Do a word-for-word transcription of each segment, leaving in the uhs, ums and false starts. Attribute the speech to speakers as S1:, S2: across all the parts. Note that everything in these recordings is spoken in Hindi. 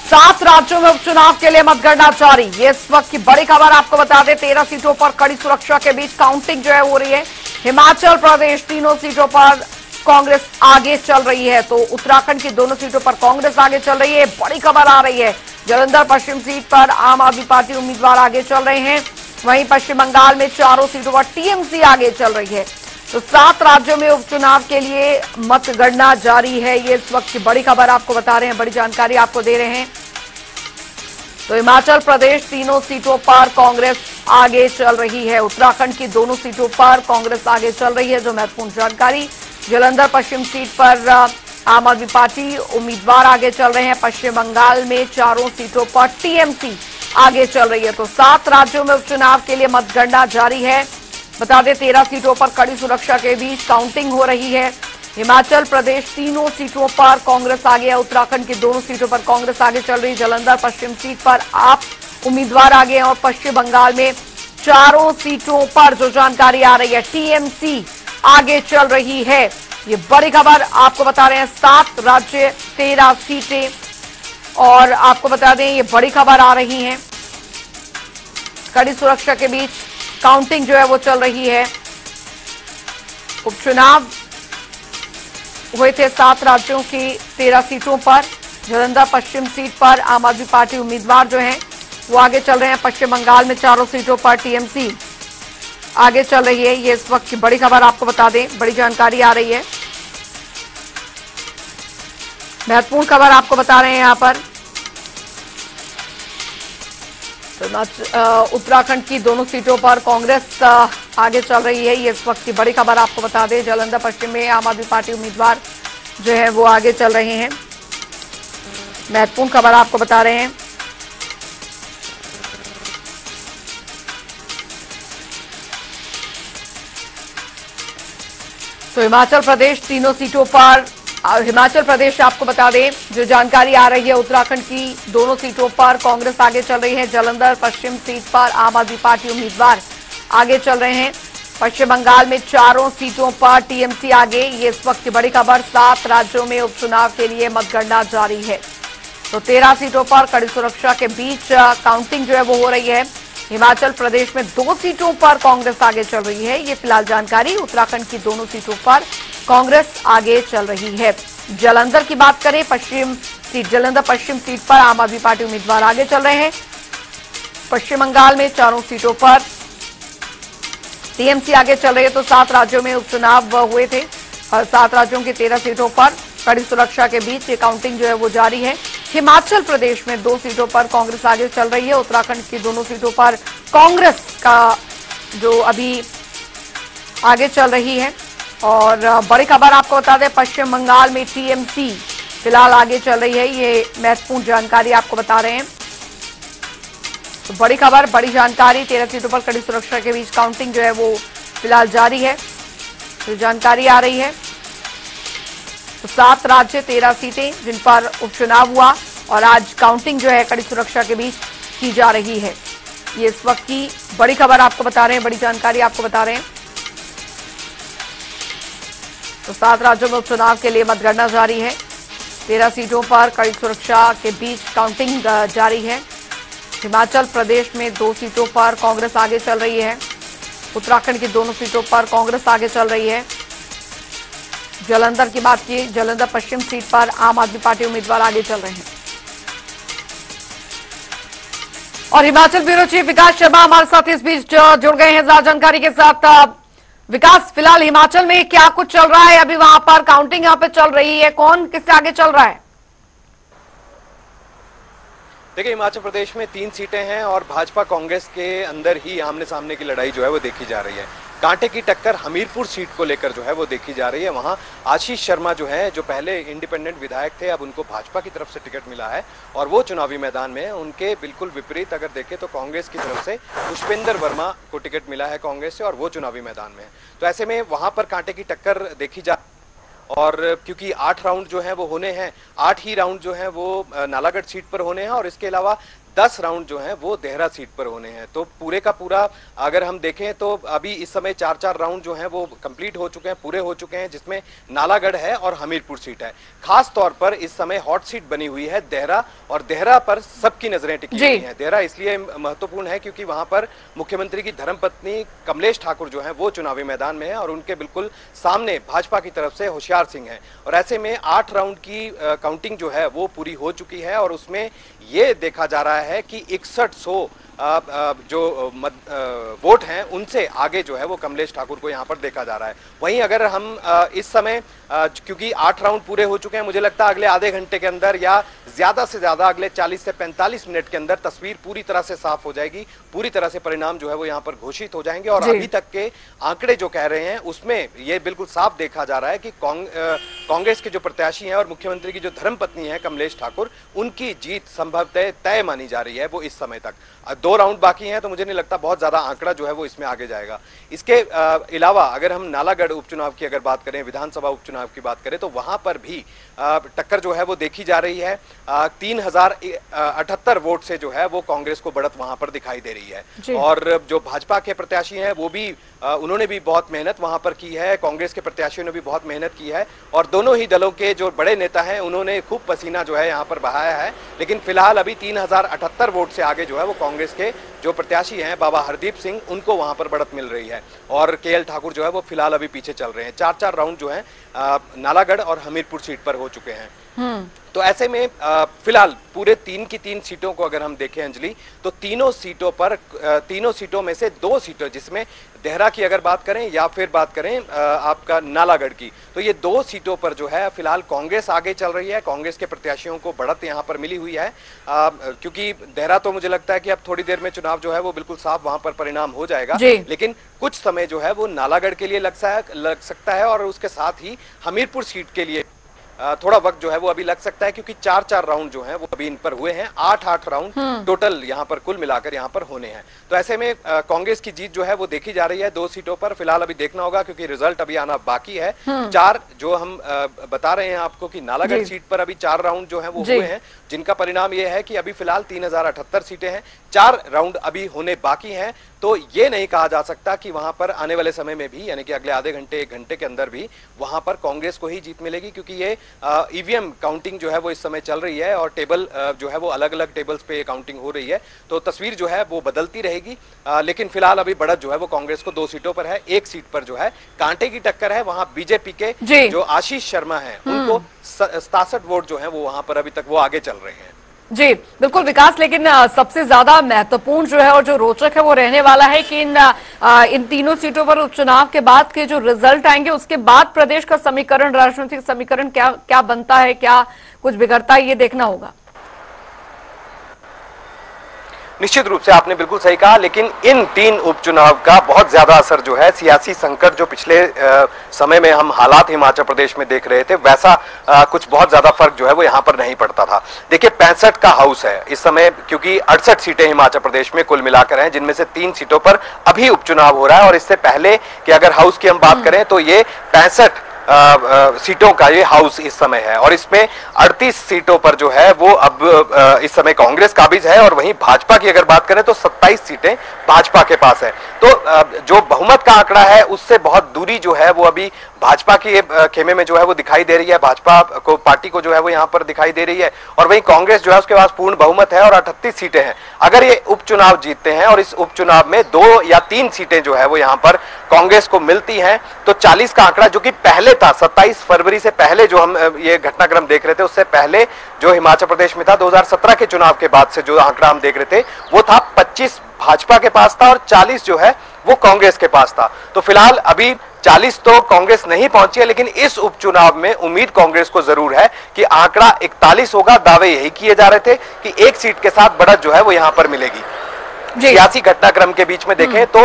S1: सात राज्यों में उपचुनाव के लिए मतगणना जारी। ये इस वक्त की बड़ी खबर आपको बता दें, तेरह सीटों पर कड़ी सुरक्षा के बीच काउंटिंग जो है हो रही है। हिमाचल प्रदेश तीनों सीटों पर कांग्रेस आगे चल रही है, तो उत्तराखंड की दोनों सीटों पर कांग्रेस आगे चल रही है। बड़ी खबर आ रही है, जालंधर पश्चिम सीट पर आम आदमी पार्टी उम्मीदवार आगे चल रहे हैं। वहीं पश्चिम बंगाल में चारों सीटों पर टीएमसी आगे चल रही है। तो सात राज्यों में उपचुनाव के लिए मतगणना जारी है। ये इस वक्त की बड़ी खबर आपको बता रहे हैं, बड़ी जानकारी आपको दे रहे हैं। तो हिमाचल प्रदेश तीनों सीटों पर कांग्रेस आगे चल रही है। उत्तराखंड की दोनों सीटों पर कांग्रेस आगे चल रही है, जो महत्वपूर्ण जानकारी। जालंधर पश्चिम सीट पर आम आदमी पार्टी उम्मीदवार आगे चल रहे हैं। पश्चिम बंगाल में चारों सीटों पर टीएमसी आगे चल रही है। तो सात राज्यों में उपचुनाव के लिए मतगणना जारी है। बता दें, तेरह सीटों पर कड़ी सुरक्षा के बीच काउंटिंग हो रही है। हिमाचल प्रदेश तीनों सीटों पर कांग्रेस आगे है। उत्तराखंड की दोनों सीटों पर कांग्रेस आगे चल रही है। जालंधर पश्चिम सीट पर आप उम्मीदवार आगे हैं और पश्चिम बंगाल में चारों सीटों पर जो जानकारी आ रही है, टीएमसी आगे चल रही है। ये बड़ी खबर आपको बता रहे हैं, सात राज्य तेरह सीटें। और आपको बता दें, ये बड़ी खबर आ रही है, कड़ी सुरक्षा के बीच काउंटिंग जो है वो चल रही है। उपचुनाव हुए थे सात राज्यों की तेरह सीटों पर। जालंधर पश्चिम सीट पर आम आदमी पार्टी उम्मीदवार जो हैं वो आगे चल रहे हैं। पश्चिम बंगाल में चारों सीटों पर टीएमसी आगे चल रही है। ये इस वक्त की बड़ी खबर आपको बता दें, बड़ी जानकारी आ रही है, महत्वपूर्ण खबर आपको बता रहे हैं यहां पर। तो उत्तराखंड की दोनों सीटों पर कांग्रेस आगे चल रही है। ये इस वक्त की बड़ी खबर आपको बता दें, जालंधर पश्चिम में आम आदमी पार्टी उम्मीदवार जो है वो आगे चल रहे हैं। महत्वपूर्ण खबर आपको बता रहे हैं। तो हिमाचल प्रदेश तीनों सीटों पर, हिमाचल प्रदेश आपको बता दें, जो जानकारी आ रही है, उत्तराखंड की दोनों सीटों पर कांग्रेस आगे चल रही है। जालंधर पश्चिम सीट पर आम आदमी पार्टी उम्मीदवार आगे चल रहे हैं। पश्चिम बंगाल में चारों सीटों पर टीएमसी आगे। ये इस वक्त की बड़ी खबर, सात राज्यों में उपचुनाव के लिए मतगणना जारी है। तो तेरह सीटों पर कड़ी सुरक्षा के बीच काउंटिंग जो है वो हो रही है। हिमाचल प्रदेश में दो सीटों पर कांग्रेस आगे चल रही है, ये फिलहाल जानकारी। उत्तराखंड की दोनों सीटों पर कांग्रेस आगे चल रही है। जालंधर की बात करें, पश्चिम सीट, जालंधर पश्चिम सीट पर आम आदमी पार्टी उम्मीदवार आगे चल रहे हैं। पश्चिम बंगाल में चारों सीटों पर टीएमसी आगे चल रही है। तो सात राज्यों में उपचुनाव हुए थे और सात राज्यों की तेरह सीटों पर कड़ी सुरक्षा के बीच ये काउंटिंग जो है वो जारी है। हिमाचल प्रदेश में दो सीटों पर कांग्रेस आगे चल रही है। उत्तराखंड की दोनों सीटों पर कांग्रेस का जो अभी आगे चल रही है। और बड़ी खबर आपको बता दें, पश्चिम बंगाल में टीएमसी फिलहाल आगे चल रही है। ये महत्वपूर्ण जानकारी आपको बता रहे हैं। तो बड़ी खबर, बड़ी जानकारी, तेरह सीटों पर कड़ी सुरक्षा के बीच काउंटिंग जो है वो फिलहाल जारी है। तो जानकारी आ रही है, तो सात राज्य तेरह सीटें जिन पर उपचुनाव हुआ और आज काउंटिंग जो है कड़ी सुरक्षा के बीच की जा रही है। ये इस वक्त की बड़ी खबर आपको बता रहे हैं, बड़ी जानकारी आपको बता रहे हैं। तो सात राज्यों में उपचुनाव के लिए मतगणना जारी है। तेरह सीटों पर कड़ी सुरक्षा के बीच काउंटिंग जारी है। हिमाचल प्रदेश में दो सीटों पर कांग्रेस आगे चल रही है। उत्तराखंड की दोनों सीटों पर कांग्रेस आगे चल रही है। जालंधर की बात की, जालंधर पश्चिम सीट पर आम आदमी पार्टी उम्मीदवार आगे चल रहे हैं। और हिमाचल ब्यूरो चीफ विकास शर्मा हमारे साथ इस बीच जुड़ गए हैं ज्यादा जानकारी के साथ। विकास, फिलहाल हिमाचल में क्या कुछ चल रहा है? अभी वहां पर काउंटिंग यहां पे चल रही है, कौन किससे आगे चल रहा है?
S2: देखिए, हिमाचल प्रदेश में तीन सीटें हैं और भाजपा कांग्रेस के अंदर ही आमने सामने की लड़ाई जो है वो देखी जा रही है। कांटे की टक्कर हमीरपुर सीट को लेकर जो है वो देखी जा रही है। वहां आशीष शर्मा जो है, जो पहले इंडिपेंडेंट विधायक थे, अब उनको भाजपा की तरफ से टिकट मिला है और वो चुनावी मैदान में। उनके बिल्कुल विपरीत अगर देखें तो कांग्रेस की तरफ से पुष्पेंद्र वर्मा को टिकट मिला है कांग्रेस से और वो चुनावी मैदान में है। तो ऐसे में वहां पर कांटे की टक्कर देखी जा, और क्योंकि आठ राउंड जो है वो होने हैं, आठ ही राउंड जो है वो नालागढ़ सीट पर होने हैं और इसके अलावा दस राउंड जो है वो देहरा सीट पर होने हैं। तो पूरे का पूरा अगर हम देखें तो अभी इस समय चार चार राउंड जो है वो कंप्लीट हो चुके हैं, पूरे हो चुके हैं, जिसमें नालागढ़ है और हमीरपुर सीट है। खास तौर पर इस समय हॉट सीट बनी हुई है देहरा, और देहरा पर सबकी नजरें टिकी हुई हैं। देहरा इसलिए महत्वपूर्ण है क्योंकि वहां पर मुख्यमंत्री की धर्मपत्नी कमलेश ठाकुर जो है वो चुनावी मैदान में है, और उनके बिल्कुल सामने भाजपा की तरफ से होशियार सिंह है। और ऐसे में आठ राउंड की काउंटिंग जो है वो पूरी हो चुकी है, और उसमें ये देखा जा रहा है कि इकसठ सौ जो मत, वोट हैं उनसे आगे जो है वो कमलेश ठाकुर को यहाँ पर देखा जा रहा है। वहीं अगर हम इस समय, क्योंकि आठ राउंड पूरे हो चुके हैं, मुझे लगता है अगले आधे घंटे के अंदर या ज्यादा से ज्यादा अगले चालीस से पैंतालीस मिनट के अंदर तस्वीर पूरी तरह से साफ हो जाएगी, पूरी तरह से परिणाम जो है वो यहाँ पर घोषित हो जाएंगे। और अभी तक के आंकड़े जो कह रहे हैं उसमें ये बिल्कुल साफ देखा जा रहा है कि कांग्रेस के जो प्रत्याशी हैं और मुख्यमंत्री की जो धर्मपत्नी है कमलेश ठाकुर, उनकी जीत संभवतः तय मानी जा रही है वो इस समय तक। दो राउंड बाकी हैं, तो मुझे नहीं लगता बहुत ज्यादा आंकड़ा जो है वो इसमें आगे जाएगा। इसके अलावा अगर हम नालागढ़ उपचुनाव की अगर बात करें, विधानसभा उपचुनाव की बात करें, तो वहां पर भी टक्कर जो है वो देखी जा रही है। तीन हजार अठहत्तर वोट से जो है वो कांग्रेस को बढ़त वहां पर दिखाई दे रही है। और जो भाजपा के प्रत्याशी हैं वो भी, उन्होंने भी बहुत मेहनत वहां पर की है, कांग्रेस के प्रत्याशियों ने भी बहुत मेहनत की है, और दोनों ही दलों के जो बड़े नेता हैं उन्होंने खूब पसीना जो है यहाँ पर बहाया है। लेकिन फिलहाल अभी तीन हजार अठहत्तर वोट से आगे जो है वो कांग्रेस के जो प्रत्याशी हैं बाबा हरदीप सिंह, उनको वहां पर बढ़त मिल रही है, और के एल ठाकुर जो है वो फिलहाल अभी पीछे चल रहे हैं। चार चार राउंड जो है नालागढ़ और हमीरपुर सीट पर हो चुके हैं। तो ऐसे में फिलहाल पूरे तीन की तीन सीटों को अगर हम देखें अंजलि, तो तीनों सीटों पर, तीनों सीटों में से दो सीटों, जिसमें देहरा की अगर बात करें या फिर बात करें आपका नालागढ़ की, तो ये दो सीटों पर जो है फिलहाल कांग्रेस आगे चल रही है। कांग्रेस के प्रत्याशियों को बढ़त यहाँ पर मिली हुई है, आ, क्योंकि देहरा तो मुझे लगता है कि अब थोड़ी देर में चुनाव जो है वो बिल्कुल साफ वहां पर परिणाम हो जाएगा, लेकिन कुछ समय जो है वो नालागढ़ के लिए लग लग सकता है, और उसके साथ ही हमीरपुर सीट के लिए थोड़ा वक्त जो है वो अभी लग सकता है, क्योंकि चार चार राउंड जो हैं वो अभी इन पर हुए हैं। आठ आठ राउंड टोटल यहाँ पर कुल मिलाकर यहाँ पर होने हैं। तो ऐसे में कांग्रेस की जीत जो है वो देखी जा रही है दो सीटों पर। फिलहाल अभी देखना होगा क्योंकि रिजल्ट अभी आना बाकी है। चार जो हम आ, बता रहे हैं आपको कि नालागढ़ सीट पर अभी चार राउंड जो है वो हुए हैं, जिनका परिणाम ये है कि अभी फिलहाल तीन हजार अठहत्तर सीटें हैं, चार राउंड अभी होने बाकी हैं। तो ये नहीं कहा जा सकता कि वहां पर आने वाले समय में भी, यानी कि अगले आधे घंटे एक घंटे के अंदर भी वहां पर कांग्रेस को ही जीत मिलेगी, क्योंकि ये ईवीएम काउंटिंग जो है वो इस समय चल रही है, और टेबल जो है वो अलग अलग टेबल्स पे काउंटिंग हो रही है। तो तस्वीर जो है वो बदलती रहेगी, आ, लेकिन फिलहाल अभी बढ़त जो है वो कांग्रेस को दो सीटों पर है। एक सीट पर जो है कांटे की टक्कर है, वहां बीजेपी के जो आशीष शर्मा है उनको सतासठ वोट जो है वो वहां पर अभी तक वो आगे चल रहे हैं।
S1: जी बिल्कुल विकास, लेकिन सबसे ज्यादा महत्वपूर्ण जो है और जो रोचक है वो रहने वाला है कि इन इन तीनों सीटों पर उपचुनाव के बाद के जो रिजल्ट आएंगे उसके बाद प्रदेश का समीकरण, राजनीतिक समीकरण क्या क्या बनता है, क्या कुछ बिगड़ता है, ये देखना होगा।
S2: निश्चित रूप से आपने बिल्कुल सही कहा, लेकिन इन तीन उपचुनाव का बहुत ज्यादा असर जो है सियासी संकट जो पिछले आ, समय में हम हालात हिमाचल प्रदेश में देख रहे थे, वैसा आ, कुछ बहुत ज्यादा फर्क जो है वो यहाँ पर नहीं पड़ता था। देखिए पैंसठ का हाउस है इस समय, क्योंकि अड़सठ सीटें हिमाचल प्रदेश में कुल मिलाकर हैं, जिनमें से तीन सीटों पर अभी उपचुनाव हो रहा है। और इससे पहले कि अगर हाउस की हम बात करें तो ये पैंसठ आ, आ, सीटों का ये हाउस इस समय है, और इसमें अड़तीस सीटों पर जो है वो अब आ, इस समय कांग्रेस काबिज है, और वहीं भाजपा की अगर बात करें तो सत्ताईस सीटें भाजपा के पास है। तो आ, जो बहुमत का आंकड़ा है उससे बहुत दूरी जो है वो अभी भाजपा की खेमे में जो है वो दिखाई दे रही है, भाजपा को पार्टी को जो है वो यहाँ पर दिखाई दे रही है। और वहीं कांग्रेस जो है उसके पास पूर्ण बहुमत है और अठतीस सीटें हैं। अगर ये उपचुनाव जीतते हैं और इस उपचुनाव में दो या तीन सीटें जो है वो यहाँ पर कांग्रेस को मिलती हैं, तो चालीस का आंकड़ा जो कि पहले था, सत्ताईस फरवरी से पहले जो हम ये घटनाक्रम देख रहे थे, उससे पहले जो हिमाचल प्रदेश में था दो हजार सत्रह के चुनाव के बाद से जो आंकड़ा हम देख रहे थे वो था पच्चीस भाजपा के पास था और चालीस जो है वो कांग्रेस के पास था। तो फिलहाल अभी चालीस तो कांग्रेस नहीं पहुंची है, लेकिन इस उपचुनाव में उम्मीद कांग्रेस को जरूर है कि आंकड़ा इकतालीस होगा। दावे यही किए जा रहे थे कि एक सीट के साथ बढ़त जो है वो यहां पर मिलेगी। सियासी घटनाक्रम के बीच में देखें तो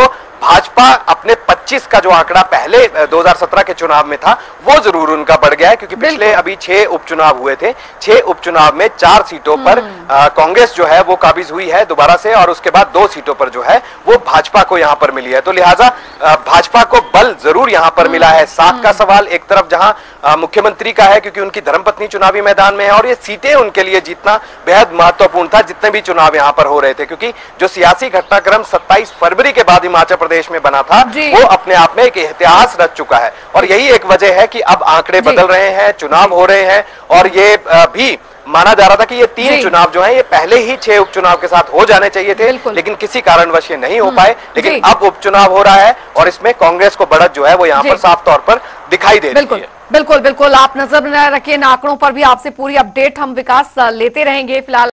S2: भाजपा अपने पच्चीस का जो आंकड़ा पहले दो हज़ार सत्रह के चुनाव में था वो जरूर उनका बढ़ गया है, क्योंकि पिछले अभी छह उपचुनाव हुए थे। छह उपचुनाव में चार सीटों पर कांग्रेस जो है वो काबिज हुई है दोबारा से, और उसके बाद दो सीटों पर जो है वो भाजपा को यहां पर मिली है। तो लिहाजा भाजपा को बल जरूर यहां पर मिला है। सात का सवाल एक तरफ जहां मुख्यमंत्री का है, क्योंकि उनकी धर्मपत्नी चुनावी मैदान में है और ये सीटें उनके लिए जीतना बेहद महत्वपूर्ण था जितने भी चुनाव यहां पर हो रहे थे, क्योंकि जो सियासी घटनाक्रम सत्ताईस फरवरी के बाद हिमाचल प्रदेश में बना था वो अपने आप में एक इतिहास रच चुका है। और यही एक वजह है कि अब आंकड़े बदल रहे हैं, चुनाव हो रहे हैं, और ये भी माना जा रहा था कि ये तीन चुनाव जो हैं ये पहले ही छह उपचुनाव के साथ हो जाने चाहिए थे, लेकिन किसी कारणवश ये नहीं हो पाए। लेकिन अब उपचुनाव हो रहा है और इसमें कांग्रेस को बढ़त जो है वो यहाँ पर साफ तौर पर दिखाई दे रही है।
S1: बिल्कुल बिल्कुल, आप नजर रखिए इन आंकड़ों पर भी। आपसे पूरी अपडेट हम विकास लेते रहेंगे। फिलहाल